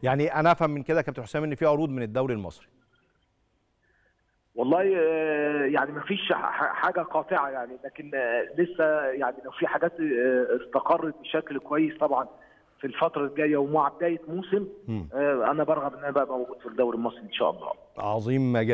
يعني انا افهم من كده يا كابتن حسام ان في عروض من الدوري المصري. والله يعني ما فيش حاجه قاطعه يعني، لكن لسه يعني لو في حاجات استقرت بشكل كويس طبعا في الفتره الجايه ومع بدايه موسم، انا برغب ان انا بقى موجود في الدوري المصري ان شاء الله. عظيم.